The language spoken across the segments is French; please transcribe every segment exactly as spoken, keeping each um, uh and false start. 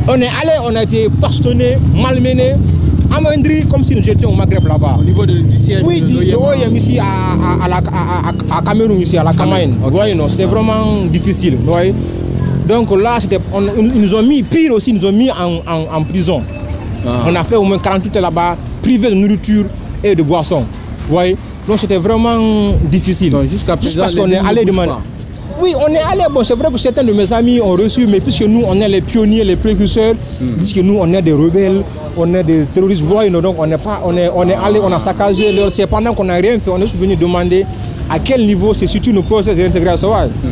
On est allé, on a été bastonné, malmené, amoindri comme si nous étions au Maghreb là-bas. Au niveau de, du siège Oui, de de O I M ici à, à, à, la, à, à, à Cameroun, ici à la Camaïne. Vous voyez, non, c'était vraiment difficile. Vous voyez. Donc là, on, ils nous ont mis, pire aussi, ils nous ont mis en, en, en prison. Ah. On a fait au moins quarante-huit heures là-bas, privé de nourriture et de boissons. Vous voyez. Donc c'était vraiment difficile. Jusqu'à présent, parce qu'on est allé demander. Oui, on est allé. Bon, c'est vrai que certains de mes amis ont reçu, mais puisque nous, on est les pionniers, les précurseurs, mm. puisque nous, on est des rebelles, on est des terroristes, voyez, donc on n'est pas, on est, on est allé, on a saccagé. C'est pendant qu'on n'a rien fait, on est venu demander à quel niveau se situe nos procès de réintégration.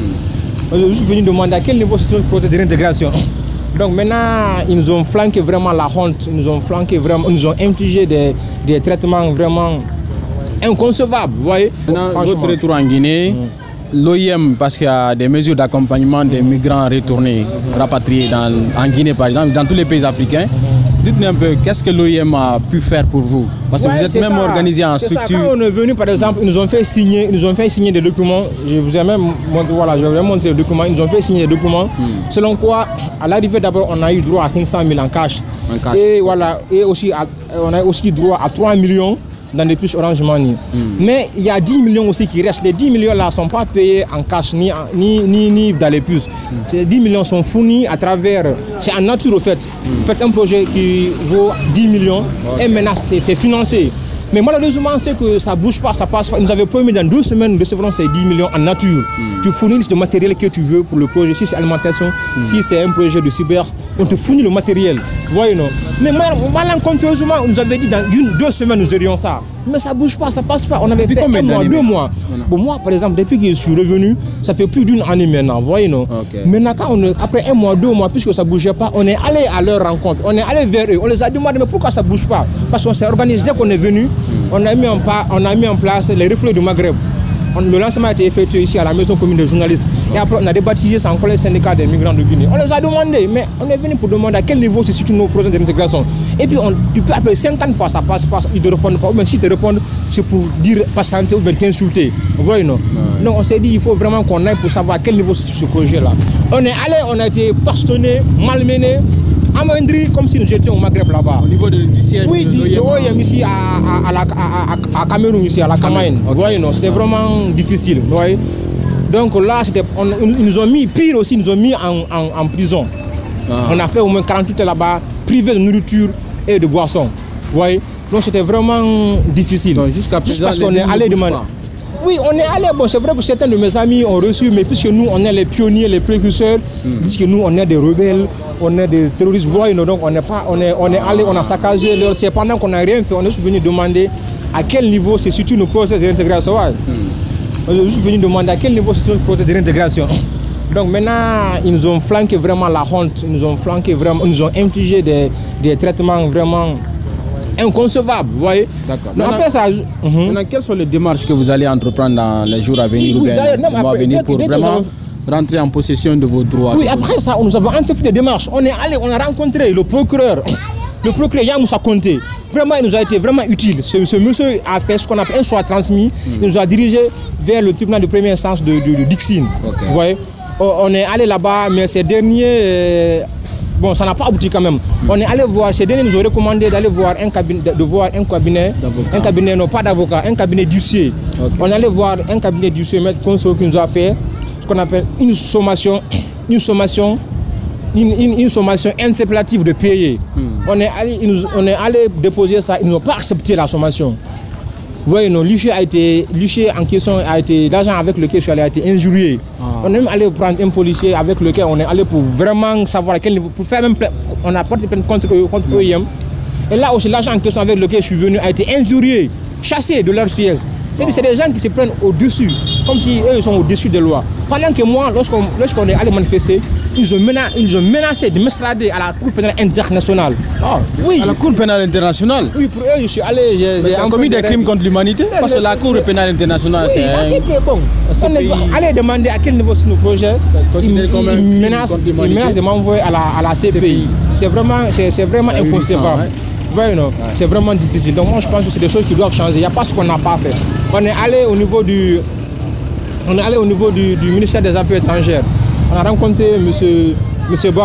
Mm. On est venu demander à quel niveau se situe nos procès de réintégration. Donc maintenant, ils nous ont flanqué vraiment la honte, ils nous ont flanqué vraiment, ils nous ont infligé des, des traitements vraiment inconcevables, vous voyez. Maintenant, votre retour en Guinée, mm. l'O I M, parce qu'il y a des mesures d'accompagnement des migrants retournés, rapatriés dans, en Guinée par exemple, dans tous les pays africains. Dites-nous un peu, qu'est-ce que l'O I M a pu faire pour vous? Parce que ouais, vous êtes même ça. organisé en structure. Ça. Quand on est venu par exemple, ils nous ont fait signer, ils nous ont fait signer des documents. Je vous ai même montré, voilà, je vais vous montrer les documents. Ils nous ont fait signer des documents. Hmm. Selon quoi, à l'arrivée d'abord, on a eu droit à cinq cent mille en cash. En cash. Et voilà, et aussi à, on a aussi droit à trois millions dans des puces Orange Money. Mm. Mais il y a dix millions aussi qui restent. Les dix millions là ne sont pas payés en cash ni, ni, ni, ni dans les puces. Mm. Ces dix millions sont fournis à travers... C'est en nature au fait. Mm. Vous faites un projet qui vaut dix millions okay. et maintenant c'est financé. Mais malheureusement, c'est que ça ne bouge pas, ça passe pas. Ils nous avaient promis dans deux semaines, nous recevrons ces dix millions en nature. Mm. Tu fournis le matériel que tu veux pour le projet. Si c'est alimentation, mm. si c'est un projet de cyber, on te fournit le matériel. Vous voyez, non? Mais malencontreusement, on nous avait dit dans une, deux semaines, nous aurions ça. Mais ça ne bouge pas, ça ne passe pas. On avait fait un mois, deux mois. Bon, moi, par exemple, depuis que je suis revenu, ça fait plus d'une année maintenant. Vous voyez, non? Okay. Maintenant, quand on, après un mois, deux mois, puisque ça ne bougeait pas, on est allé à leur rencontre. On est allé vers eux. On les a demandé, mais pourquoi ça ne bouge pas? Parce qu'on s'est organisé. Dès qu'on est venu, on a, mis en pas, on a mis en place les reflets du Maghreb. On, le lancement a été effectué ici à la maison commune des journalistes. Et après, on a débaptisé ça encore les syndicats des migrants de Guinée. On les a demandé, mais on est venu pour demander à quel niveau se situent nos projets d'intégration. Et puis, on, tu peux appeler cinquante fois, ça passe pas, ils ne te répondent pas. Ou bien s'ils te répondent, c'est pour dire patienter ou bien t'insulter. Vous voyez, non? Ouais. Donc, on s'est dit, il faut vraiment qu'on aille pour savoir à quel niveau se situe ce projet-là. On est allé, on a été bastonné, malmené, amoindri comme si nous étions au Maghreb là-bas. Au niveau de, du siège oui, de, de O I M ici à, à, à, la, à, à, à Cameroun, ici à la Camaïne. Okay. Vous voyez, non, c'était vraiment difficile. Vous voyez. Donc là, on, ils nous ont mis, pire aussi, ils nous ont mis en, en, en prison. Ah. On a fait au moins quarante-huit heures là-bas, privé de nourriture et de boissons. Vous voyez. Donc c'était vraiment difficile. Jusqu'à présent, parce qu'on est allé demander. Oui, on est allé. Bon, c'est vrai que certains de mes amis ont reçu, mais puisque nous, on est les pionniers, les précurseurs, mm. puisque nous, on est des rebelles, on est des terroristes, voyez, donc on n'est pas, on est, on est allé, on a saccagé. C'est pendant qu'on n'a rien fait, on est venu demander à quel niveau se situent nos procès de réintégration. Ouais. Mm. On est venu demander à quel niveau se situe nos procès de réintégration. Donc maintenant, ils nous ont flanqué vraiment la honte, ils nous ont flanqué vraiment, ils nous ont infligé des, des traitements vraiment inconcevable, vous voyez. D'accord. Après ça, uh-huh. Maintenant, quelles sont les démarches que vous allez entreprendre dans les jours à venir, oui, ou bien les mois à venir pour vraiment avons... rentrer en possession de vos droits? Oui, après ça, nous avons entrepris des démarches. On est allé, on a rencontré le procureur, le procureur Yamoussa Conté. Vraiment, il nous a été vraiment utile. Ce, ce monsieur a fait ce qu'on appelle un soit transmis. Mm. Il nous a dirigé vers le tribunal de première instance de, de, de Dixine. Okay. Vous voyez. On est allé là-bas, mais ces derniers... Euh, Bon, ça n'a pas abouti quand même. Mm. On est allé voir, ces derniers nous ont recommandé d'aller voir un cabinet, de voir un cabinet, un cabinet, non pas d'avocat, un cabinet d'huissier. Okay. On est allé voir un cabinet d'huissier, maître Conso, qui nous a fait ce qu'on appelle une sommation, une sommation, une, une, une sommation interpellative de payer. Mm. On est allé, nous, on est allé déposer ça, ils n'ont pas accepté la sommation. Vous voyez, non, l'huissier a été, l'huissier en question a été, l'argent avec lequel je suis allé a été injurié. Ah. On est même allé prendre un policier avec lequel on est allé pour vraiment savoir à quel niveau, pour faire même, on a porté plainte contre, contre O I M. Et là aussi, l'argent en question avec lequel je suis venu a été injurié, chassé de leur siège. C'est-à-dire c'est des gens qui se prennent au-dessus, comme si eux sont au-dessus des lois. Pendant que moi, lorsqu'on lorsqu'on est allé manifester, ils ont menacé, ils ont menacé de m'extrader à la Cour pénale internationale. Ah, oui. À la Cour pénale internationale? Oui, pour eux, je suis allé... J'ai commis des crimes contre l'humanité? Parce que la Cour pénale internationale, oui, c'est... Oui, bon. On pays... allait demander à quel niveau c'est nos projets. Ils, ils, ils menacent, ils menacent de m'envoyer à la, à la C P I. C'est vraiment, vraiment inconcevable. Ouais. Ouais, non, ouais. C'est vraiment difficile. Donc moi je pense que c'est des choses qui doivent changer. Il n'y a pas ce qu'on n'a pas fait. On est allé au niveau du, on est allé au niveau du, du ministère des Affaires étrangères. On a rencontré M. Monsieur Barry.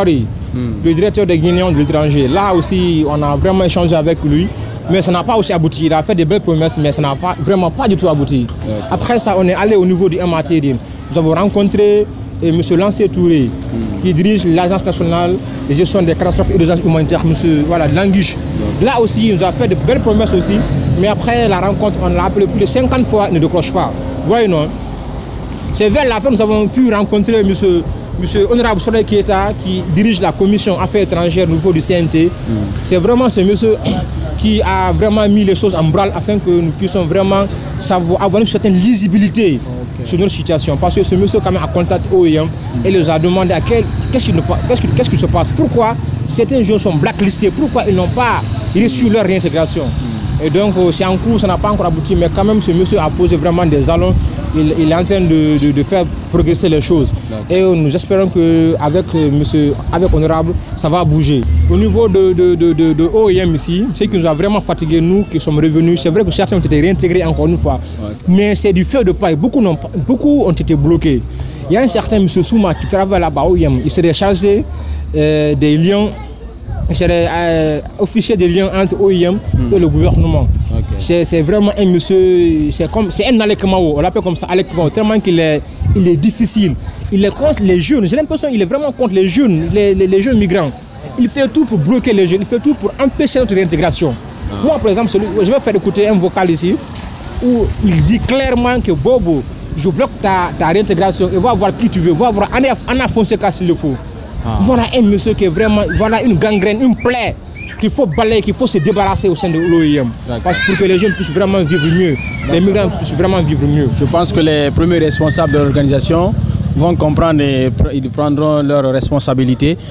mm. le directeur des Guinéens de l'étranger. Là aussi, on a vraiment échangé avec lui, mais ça n'a pas aussi abouti. Il a fait des belles promesses, mais ça n'a pas, vraiment pas du tout abouti. Après ça, on est allé au niveau du M A T D. Nous avons rencontré M. Lancier Touré, mm. qui dirige l'Agence nationale de gestion des catastrophes et des urgences humanitaires, M. Voilà, Languiche. Là aussi, il nous a fait de belles promesses aussi, mais après la rencontre, on l'a appelé plus de cinquante fois, il ne décroche pas. Vous voyez, non? C'est vers la fin que nous avons pu rencontrer M. Monsieur Honorable Soleil Keita, qui dirige la commission affaires étrangères au niveau du C N T. Mm. C'est vraiment ce monsieur qui a vraiment mis les choses en branle afin que nous puissions vraiment savoir, avoir une certaine lisibilité okay. sur notre situation. Parce que ce monsieur quand même a contacté O I M mm. et les a demandé à quel, qu'est-ce qui, qu'est-ce qui, qu'est-ce qui se passe, pourquoi certains jeunes sont blacklistés, pourquoi ils n'ont pas reçu leur réintégration. Mm. Et donc c'est en cours, ça n'a pas encore abouti, mais quand même ce monsieur a posé vraiment des jalons. Il, il est en train de, de, de faire progresser les choses. Et nous espérons qu'avec monsieur, avec Honorable, ça va bouger. Au niveau de, de, de, de, de O I M ici, ce qui nous a vraiment fatigués, nous qui sommes revenus, c'est vrai que certains ont été réintégrés encore une fois, ouais. mais c'est du feu de paille. Beaucoup, beaucoup ont été bloqués. Il y a un certain monsieur Souma qui travaille là-bas au O I M. Il s'est chargé euh, des liens, il serait euh, officier des liens entre O I M hmm. et le gouvernement. Okay. C'est vraiment un monsieur, c'est un Alec Mao, on l'appelle comme ça, Alec Mao, tellement qu'il est, il est difficile. Il est contre les jeunes, j'ai l'impression qu'il est vraiment contre les jeunes, les, les, les jeunes migrants. Il fait tout pour bloquer les jeunes, il fait tout pour empêcher notre réintégration. Ah. Moi, par exemple, celui, je vais faire écouter un vocal ici, où il dit clairement que Bobo, je bloque ta, ta réintégration et va voir qui tu veux, va voir Anna Fonseca s'il le faut. Ah. Voilà un monsieur qui est vraiment, voilà une gangrène, une plaie qu'il faut balayer, qu'il faut se débarrasser au sein de l'O I M. Parce que pour que les jeunes puissent vraiment vivre mieux, les migrants puissent vraiment vivre mieux. Je pense que les premiers responsables de l'organisation vont comprendre et ils prendront leurs responsabilités.